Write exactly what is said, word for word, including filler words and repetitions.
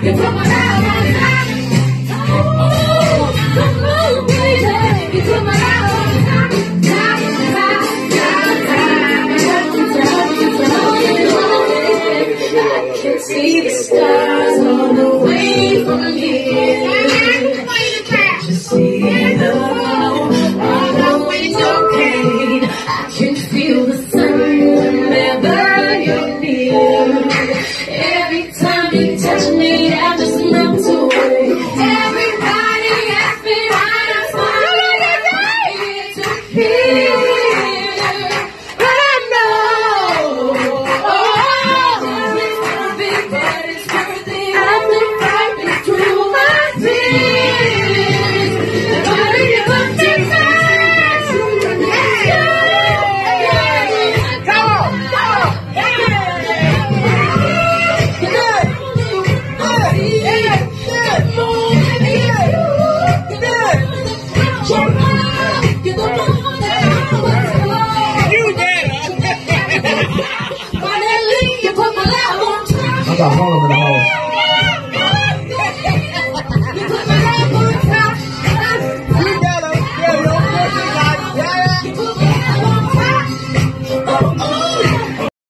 You put my love on top. Oh, come on, baby. You put my love on top. Top, top, top, top. I can see the stars all the way from here. Can't you see the glow on the window pane? I can feel the sun whenever you're near. Every time you touch me, I just melt away. Everybody asks me why I'm smiling. It's a fear, but I know it's perfect, but it's worth it. I've been fighting through my tears. But if you put me first, come on, come on, I got Harlem in the